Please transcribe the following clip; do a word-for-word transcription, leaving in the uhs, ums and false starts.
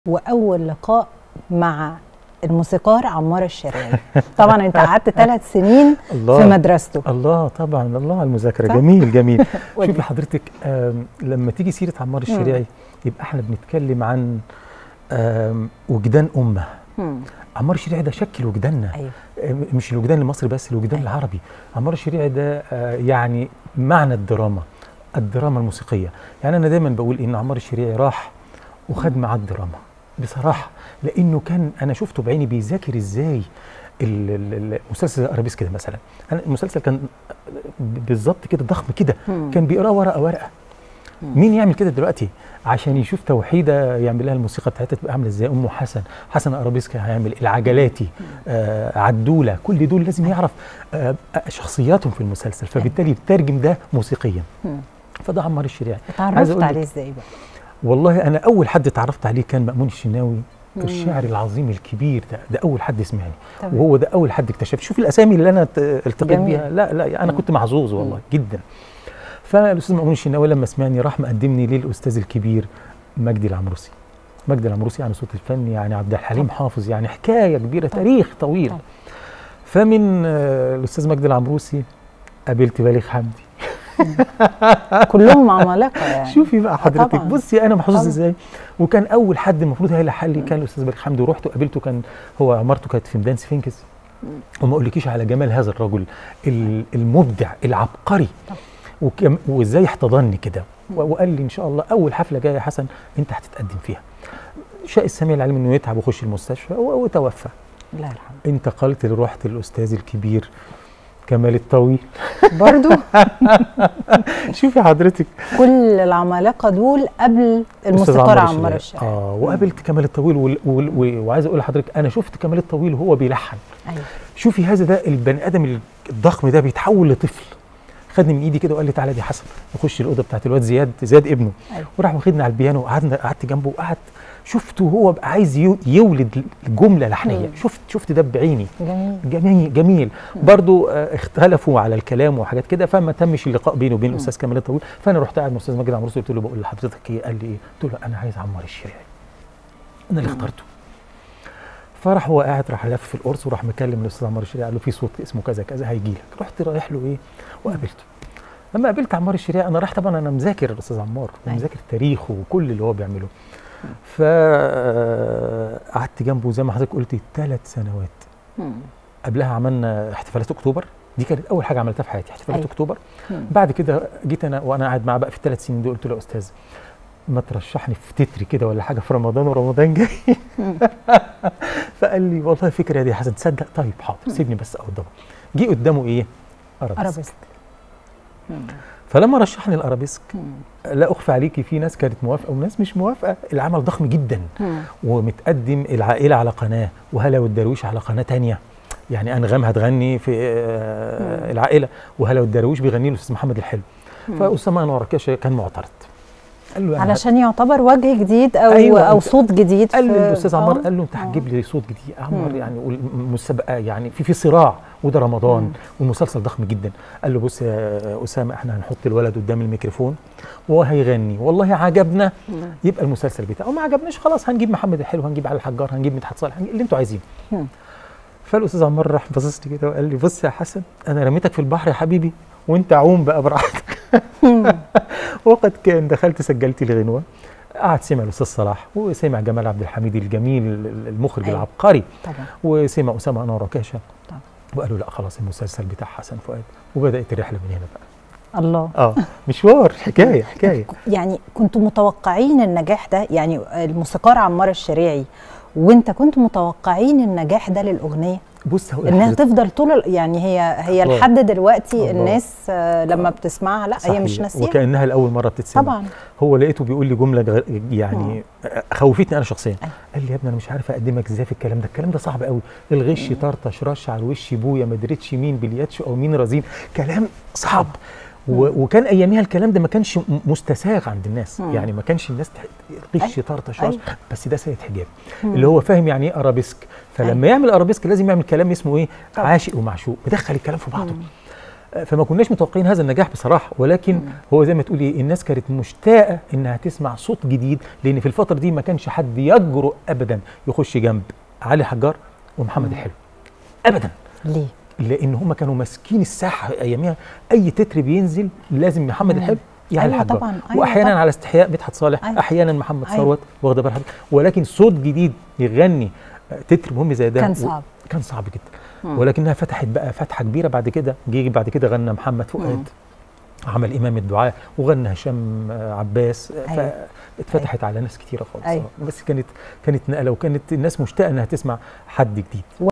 واول لقاء مع الموسيقار عمار الشريعي. طبعا انت قعدت ثلاث سنين في مدرسته. الله طبعا، الله على المذاكره. جميل جميل. شوفي حضرتك، لما تيجي سيره عمار الشريعي يبقى احنا بنتكلم عن وجدان امه. مم. عمار الشريعي ده شكل وجداننا. أيوه. مش الوجدان المصري بس، الوجدان أيوه. العربي. عمار الشريعي ده يعني معنى الدراما، الدراما الموسيقيه. يعني انا دايما بقول ان عمار الشريعي راح وخد معاه الدراما بصراحه، لانه كان انا شفته بعيني بيذاكر ازاي المسلسل ارابيسك كده مثلا. انا المسلسل كان بالظبط كده ضخم كده، كان بيقراه ورقه ورقه. مم. مين يعمل كده دلوقتي عشان يشوف توحيده يعمل لها الموسيقى بتاعتها تبقى عامله ازاي؟ ام حسن، حسن ارابيسك هيعمل العجلاتي، آه عدوله، كل دول لازم يعرف آه شخصياتهم في المسلسل، فبالتالي يترجم ده موسيقيا. مم. فده عمار الشريعي. اتعرفت عليه ازاي بقى؟ والله انا اول حد اتعرفت عليه كان مأمون الشناوي، مم. الشاعر العظيم الكبير ده، ده اول حد سمعني. طبعا. وهو ده اول حد اكتشف. شوف الاسامي اللي انا التقيت بيها. لا لا انا مم. كنت محظوظ والله مم. جدا. فالاستاذ مأمون الشناوي لما سمعني راح مقدمني للاستاذ الكبير مجدي العمروسي. مجدي العمروسي يعني صوت الفن، يعني عبد الحليم طبعا. حافظ، يعني حكايه كبيره، طبعا. تاريخ طويل. طبعا. فمن الاستاذ مجدي العمروسي قابلت بليغ حمدي. كلهم عمالقه يعني. شوفي بقى حضرتك، طبعًا. بصي انا محظوظ ازاي. وكان اول حد المفروض هيلحق لي كان الاستاذ بليغ حمدي، ورحت وقابلته. كان هو عمارته كانت في ميدان سفنكس، وما اقولكيش على جمال هذا الرجل المبدع العبقري، وازاي احتضنني كده وقال لي ان شاء الله اول حفله جايه يا حسن انت هتتقدم فيها. شاء السميع العليم انه يتعب ويخش المستشفى وتوفى. الله يرحمه. انتقلت رحت للاستاذ الكبير كمال الطويل. برضو شوفي حضرتك، كل العمالقه دول قبل الموسيقار عمار الشريعي. اه وقابلت كمال الطويل، وعايز اقول لحضرتك انا شفت كمال الطويل وهو بيلحن. ايوه. شوفي هذا ده البني ادم الضخم ده بيتحول لطفل. خدني من ايدي كده وقال لي تعالى دي حسن نخش الاوضه بتاعت الواد زياد، زياد ابنه. أيوة. وراح واخدني على البيانو وقعدنا، قعدت جنبه وقعدت شفته وهو عايز يولد جمله لحنيه. مم. شفت شفت ده بعيني. جميل جميل جميل. برضو اختلفوا على الكلام وحاجات كده، فما تمش اللقاء بينه وبين الاستاذ كمال الطويل. فانا رحت قاعد مع الاستاذ مجدي العمروسي قلت له بقول لحضرتك ايه؟ قال لي ايه؟ قلت له انا عايز عمار الشريعي، انا اللي اخترته. فراح هو قاعد راح لف في القرص وراح مكلم الاستاذ عمار الشريعي قال له في صوت اسمه كذا كذا هيجي لك. رحت رايح له ايه وقابلته. لما قابلت عمار الشريعي انا رايح طبعا انا مذاكر الاستاذ عمار ومذاكر تاريخه وكل اللي هو بيعمله. فقعدت جنبه زي ما حضرتك قلتي ثلاث سنوات. مم. قبلها عملنا احتفالات اكتوبر، دي كانت اول حاجه عملتها في حياتي، احتفالات أيوة. اكتوبر. مم. بعد كده جيت انا وانا قاعد معاه بقى في الثلاث سنين دول قلت له يا استاذ ما ترشحني في تتري كده ولا حاجه في رمضان ورمضان جاي. فقال لي والله فكره دي يا حسن تصدق؟ طيب حاضر سيبني بس اقدمه. جه قدامه ايه؟ ارابيسك. فلما رشحني الارابيسك لا اخفى عليكي في ناس كانت موافقه وناس مش موافقه. العمل ضخم جدا. مم. ومتقدم العائله على قناه وهلا والدرويش على قناه ثانيه، يعني انغام هتغني في آه العائله وهلا والدرويش بيغني له الاستاذ محمد الحلو. فاسامه انور كاشا كان معترض، قال له يعني علشان يعتبر وجه جديد او أيوة او صوت جديد. قال لي الاستاذ عمار قال له انت هتجيب لي صوت جديد عمار يعني، والمسابقه يعني في في صراع وده رمضان. مم. والمسلسل ضخم جدا. قال له بص يا اسامه احنا هنحط الولد قدام الميكروفون وهو هيغني، والله عجبنا يبقى المسلسل بتاعه، وما عجبناش خلاص هنجيب محمد الحلو، هنجيب علي الحجار، هنجيب مدحت صالح، اللي انتوا عايزينه. فالاستاذ عمار راح باصص لي كده وقال لي بص يا حسن انا رميتك في البحر يا حبيبي وانت عوم بقى براحتك. وقد كان دخلت سجلت لي غنوه، قعد سمع الاستاذ صلاح وسمع جمال عبد الحميد الجميل المخرج أيوة. العبقري طبعا. وسمع اسامه انور كاشا طبعا. وقالوا لا خلاص المسلسل بتاع حسن فؤاد، وبدات الرحله من هنا بقى. الله. اه مشوار حكايه حكايه. يعني كنتوا متوقعين النجاح ده؟ يعني الموسيقار عمار الشريعي وانت كنت متوقعين النجاح ده للاغنيه؟ بص هقول انها تفضل طول يعني هي هي الله. لحد دلوقتي الله. الناس لما بتسمعها لا صحيح. هي مش ناسيه وكانها لاول مره بتتسمع. طبعا هو لقيته بيقول لي جمله يعني أوه. خوفتني انا شخصيا. أيه. قال لي يا ابني انا مش عارف اقدمك ازاي في الكلام ده، الكلام ده صعب قوي، الغش طرطش رش على الوش بويا ما دريتش مين بلياتش او مين رزين، كلام صعب. وكان اياميها الكلام ده ما كانش مستساغ عند الناس. مم. يعني ما كانش الناس غش طرطش رش، بس ده سيد حجاب مم. اللي هو فاهم يعني ايه ارابيسك. فلما أي. يعمل ارابيسك لازم يعمل كلام اسمه ايه؟ طبعا. عاشق ومعشوق، مدخل الكلام في بعضه. مم. فما كناش متوقعين هذا النجاح بصراحه، ولكن مم. هو زي ما تقولي الناس كانت مشتاقه انها تسمع صوت جديد، لان في الفتره دي ما كانش حد يجرؤ ابدا يخش جنب علي حجار ومحمد مم. الحلو ابدا. ليه؟ لان هم كانوا ماسكين الساحه اياميها، اي تتر بينزل لازم محمد الحلو يا علي حجار، طبعا. أيوة واحيانا طبعا. على استحياء مدحت صالح، أيوة. احيانا محمد أيوة. ثروت، واخده بالك، ولكن صوت جديد يغني تتر مهم زي ده كان صعب، كان صعب جدا. مم. ولكنها فتحت بقى فتحه كبيره بعد كده. جه بعد كده غنى محمد فؤاد، مم. عمل امام الدعاء، وغنى هشام عباس. أيوة. فاتفتحت أيوة. على ناس كتيره خالص. أيوة. بس كانت كانت نقله، وكانت الناس مشتاقه انها تسمع حد جديد.